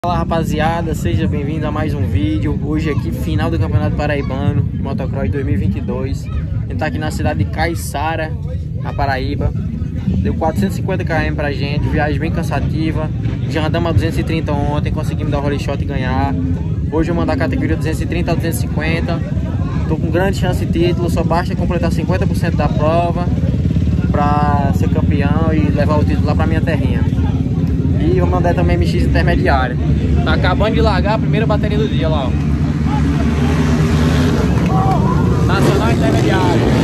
Fala rapaziada, seja bem-vindo a mais um vídeo. Hoje aqui, final do Campeonato Paraibano de Motocross 2022. A gente tá aqui na cidade de Caiçara, na Paraíba. Deu 450 km pra gente, viagem bem cansativa. Já andamos a 230 ontem, conseguimos dar o rolling shot e ganhar. Hoje eu mando a categoria 230 a 250. Tô com grande chance de título, só basta completar 50% da prova pra ser campeão e levar o título lá pra minha terrinha. E vou mandar também MX intermediária. Tá acabando de largar a primeira bateria do dia lá, ó. Nacional intermediária.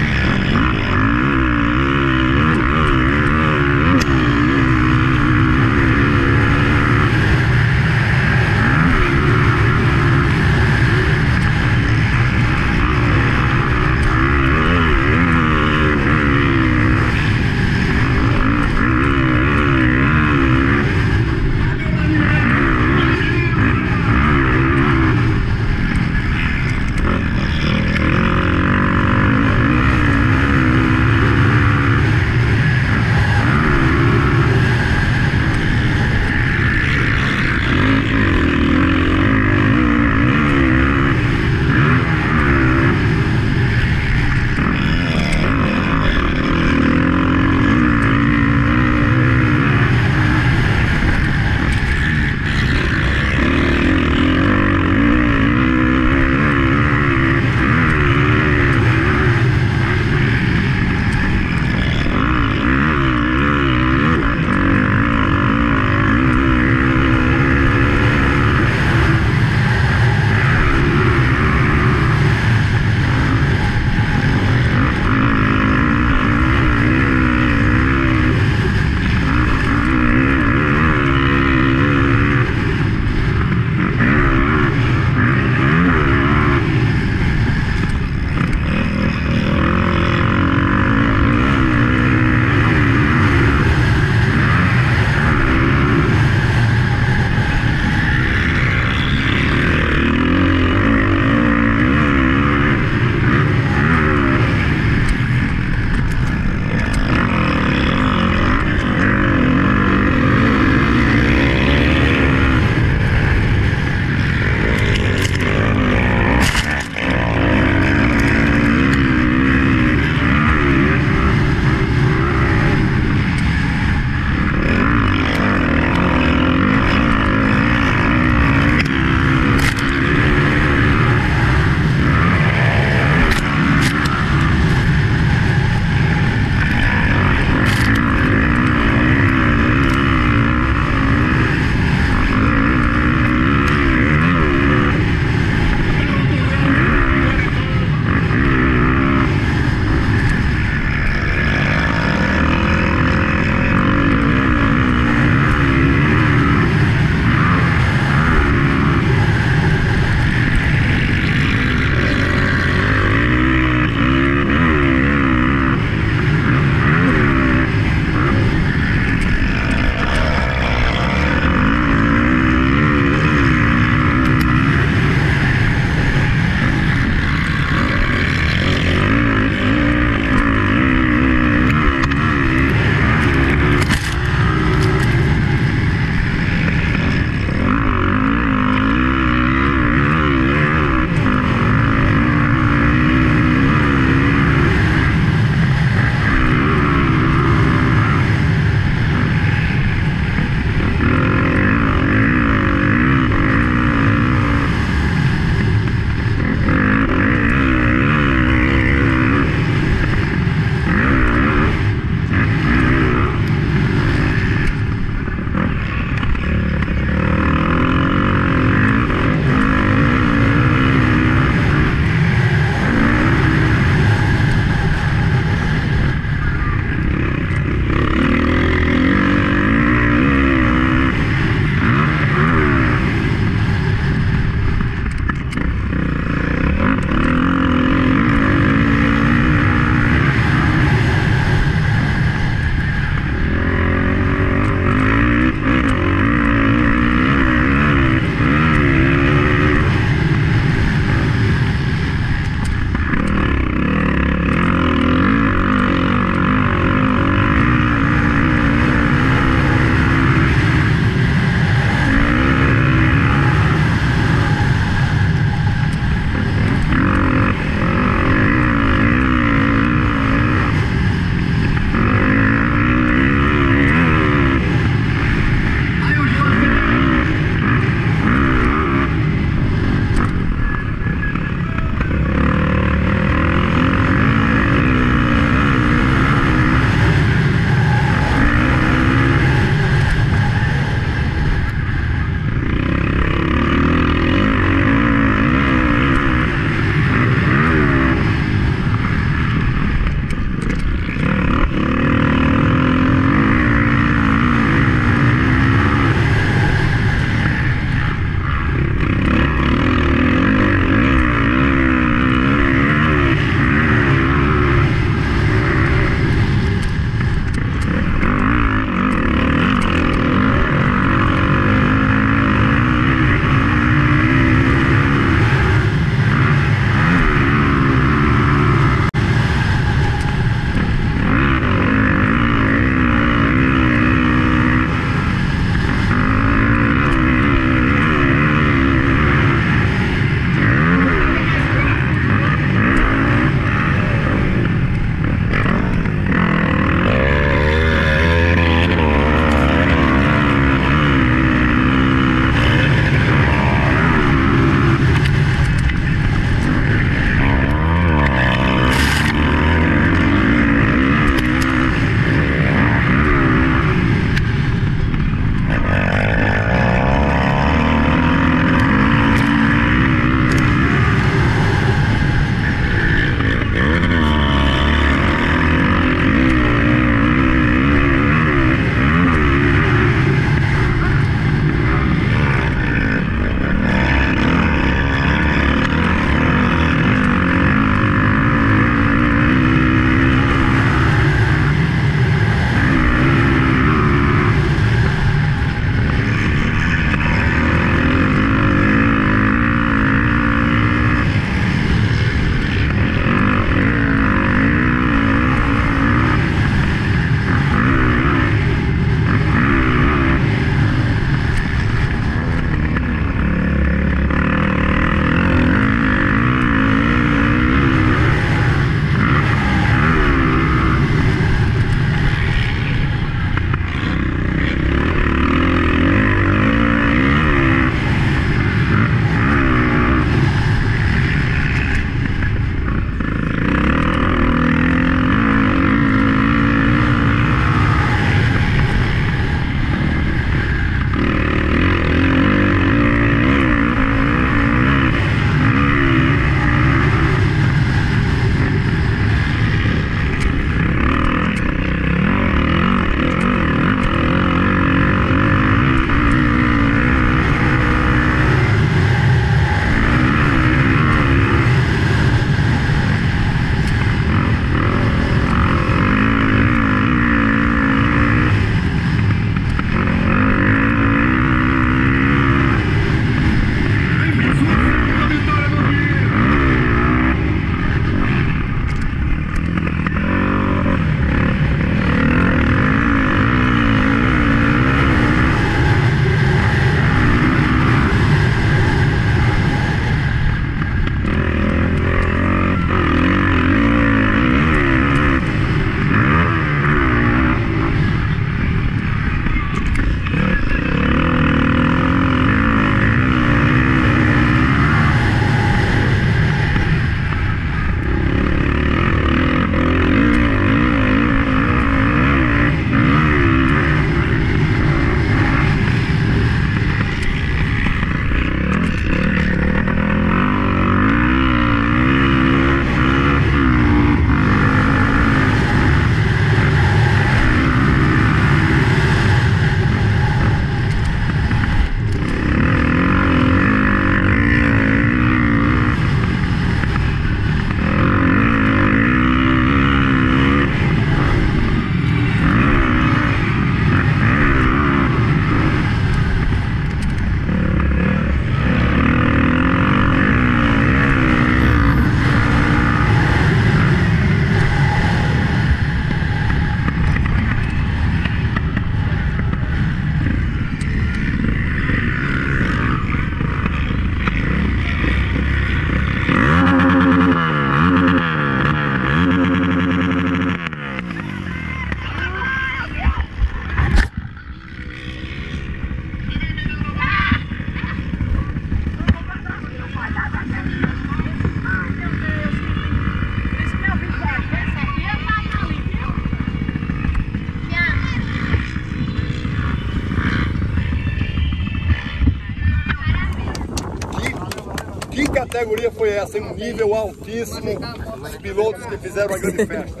categoria foi essa? Um nível altíssimo. Os pilotos que fizeram a grande festa.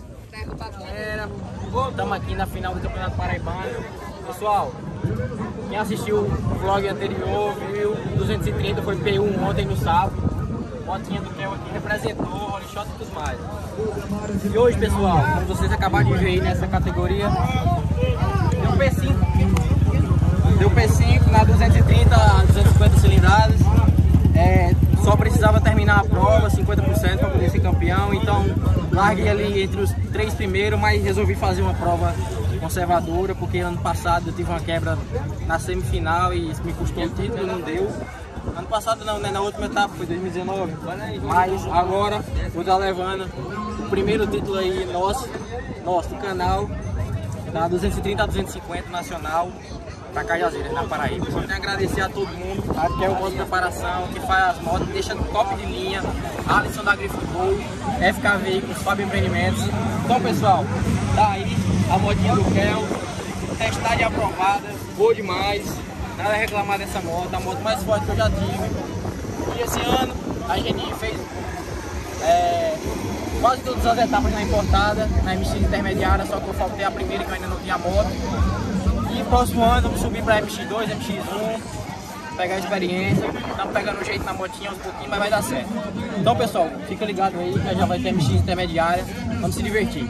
Estamos aqui na final do Campeonato Paraibano. Pessoal, quem assistiu o vlog anterior viu, 230 foi P1 ontem no sábado. Motinha do Kel aqui representou, Holy Shot e tudo mais. E hoje, pessoal, como vocês acabaram de ver aí nessa categoria, deu P5 na 230 a 250 cilindradas. Só precisava terminar a prova, 50% para poder ser campeão. Então larguei ali entre os 3 primeiros, mas resolvi fazer uma prova conservadora, porque ano passado eu tive uma quebra na semifinal e isso me custou o título, não deu. Ano passado não, né? Na última etapa foi 2019, mas agora vou estar levando o primeiro título aí nosso do canal, da 230 a 250 nacional, para Cajazeiras, na Paraíba. Só tenho a agradecer a todo mundo, que é o modo de preparação, que faz as motos, deixa no top de linha, Alisson da Grifo Gol, FK Veículos, Fábio Empreendimentos. Então, pessoal, tá aí a motinha do Kel, testagem aprovada, boa demais, nada a reclamar dessa moto, a moto mais forte que eu já tive. E esse ano a gente fez quase todas as etapas na importada, na MX intermediária, só que eu faltei a primeira que eu ainda não tinha moto. E próximo ano vamos subir para MX2, MX1, pegar a experiência. Estamos pegando o jeito na motinha aos pouquinhos, mas vai dar certo. Então, pessoal, fica ligado aí que já vai ter MX intermediária. Vamos se divertir.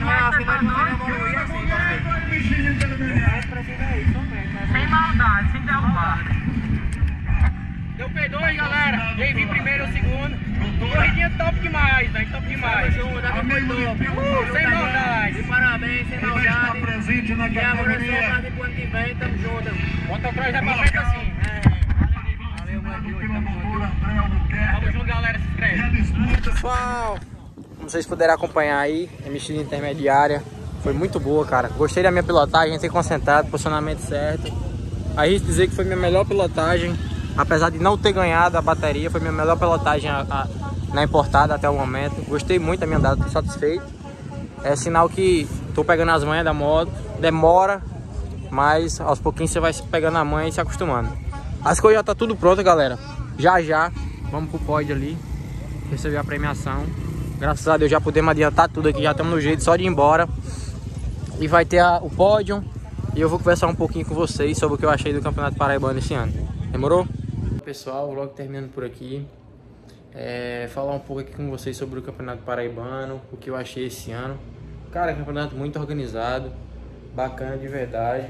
Sem maldade, sem derrubar. Deu P2, galera. Quem vir primeiro ou segundo. Corridinha top demais, velho. Top demais. Sem maldade. E parabéns, sem maldade. Presente na categoria. E agora pro ano que vem, tamo junto. Motocross vai pra frente assim. Valeu, tamo junto, galera. Se inscreve. Pessoal, como vocês puderam acompanhar aí, a mexida intermediária foi muito boa, cara. Gostei da minha pilotagem, entrei concentrado, posicionamento certo. Arrisco dizer que foi minha melhor pilotagem. Apesar de não ter ganhado a bateria, foi minha melhor pilotagem na importada até o momento. Gostei muito da minha andada, tô satisfeito. É sinal que tô pegando as manhas da moto. Demora, mas aos pouquinhos você vai pegando a manha e se acostumando. As coisas já tá tudo pronto, galera. Já, vamos pro pódio ali, receber a premiação. Graças a Deus já podemos adiantar tudo aqui, já estamos no jeito só de ir embora. E vai ter o pódio. E eu vou conversar um pouquinho com vocês sobre o que eu achei do Campeonato Paraibano esse ano. Demorou? Pessoal, o vlog terminando por aqui. Falar um pouco aqui com vocês sobre o Campeonato Paraibano, o que eu achei esse ano. Cara, campeonato muito organizado, bacana de verdade.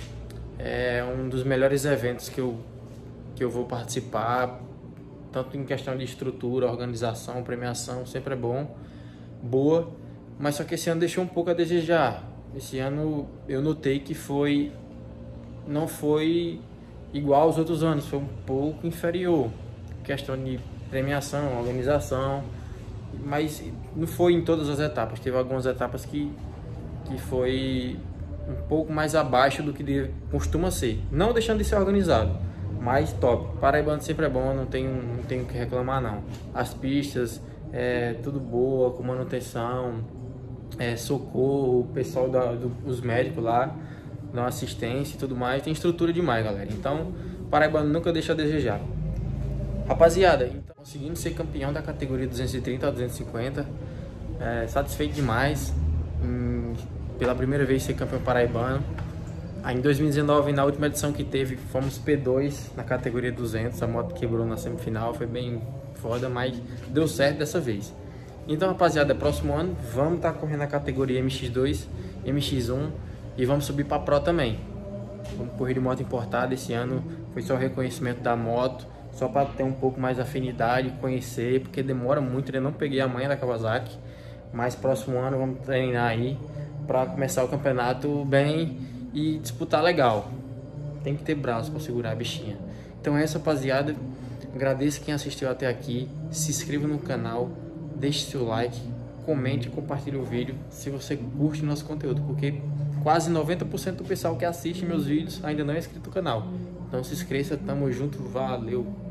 É um dos melhores eventos que eu vou participar, tanto em questão de estrutura, organização, premiação, sempre é boa. Mas só que esse ano deixou um pouco a desejar. Esse ano eu notei que não foi igual aos outros anos, foi um pouco inferior. Questão de premiação, organização, mas não foi em todas as etapas. Teve algumas etapas que foi um pouco mais abaixo do que costuma ser. Não deixando de ser organizado, mas top. Paraibano sempre é bom, não tenho o que reclamar não. As pistas, tudo boa, com manutenção, socorro, o pessoal dos médicos lá, dão assistência e tudo mais. Tem estrutura demais, galera. Então, Paraibano nunca deixa a desejar. Rapaziada, então, conseguindo ser campeão da categoria 230 a 250, satisfeito demais. Pela primeira vez ser campeão paraibano. Aí em 2019, na última edição que teve, fomos P2 na categoria 200. A moto quebrou na semifinal, foi bem foda, mas deu certo dessa vez. Então, rapaziada, próximo ano vamos estar correndo na categoria MX2, MX1 e vamos subir para Pro também. Vamos correr de moto importada. Esse ano foi só o reconhecimento da moto, só para ter um pouco mais afinidade, conhecer, porque demora muito. Eu não peguei a manha da Kawasaki, mas próximo ano vamos treinar aí para começar o campeonato bem e disputar legal. Tem que ter braço para segurar a bichinha. Então é isso, rapaziada. Agradeço quem assistiu até aqui. Se inscreva no canal, deixe seu like, comente e compartilhe o vídeo se você curte nosso conteúdo, porque quase 90% do pessoal que assiste meus vídeos ainda não é inscrito no canal. Então se inscreva, tamo junto, valeu!